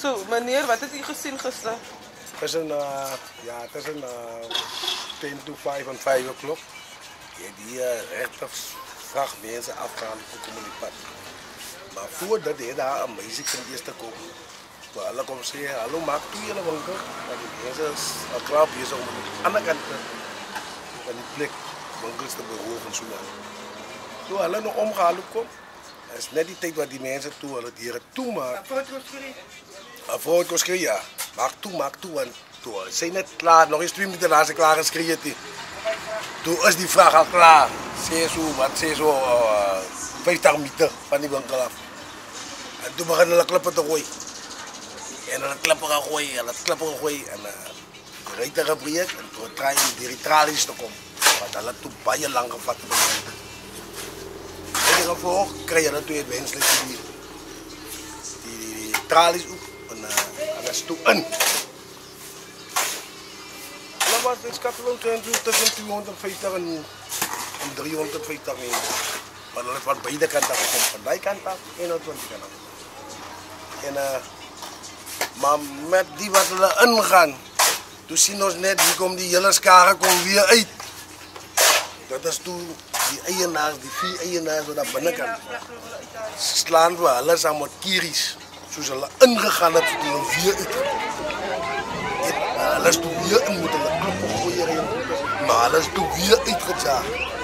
So, meneer, wat het u gezien gister? Tussen 10 to 5 en 5 o'clock. Die rechter vraagt mensen afgaan voor komen die pad. Maar voordat hij daar een meisje kan eerst komen. Maar alle komen zeggen, hallo maak toe jullie winkel. Maar die mensen is klaar bezig om aan de andere kant van die plek winkels te behoven. Toen alle nog omgehaald komt. Dat is net die tijd wat die mensen toe hadden dieren toemaken. Een fout geschreven, ja. Maak toe. En toen zijn net klaar, nog eens 2 minuten na ze klaar geschreven. Toen is die vraag al klaar. Ze zo 50 meter van die winkel af. En toen begonnen de klippen te gooien. En dan klippen gaan gooien en dat klippen gaan gooien. En de rechter gebreid en toen draaien die tralies te komen. Want dat had toen bijna lang gevat. In ieder geval krijg je dan twee wenselijk die tralies op. En dat is toen in. Dat was in Schatloon tussen 250 en 350 meter. Maar dat is van beide kanten gekomen. Van die kant af en van die kant af. En, maar met die wat we ingaan, toen zien we net, die komt die hele skare weer uit. Dat is toen die eienaars, die 4 eienaars aan de binnenkant. Slaan we alles aan met kiris. Zoals ze ingegaan hebben, toen we weer uit. Alles toen weer in moeten, kloppen gooien. Maar alles toen weer uitgezaagd.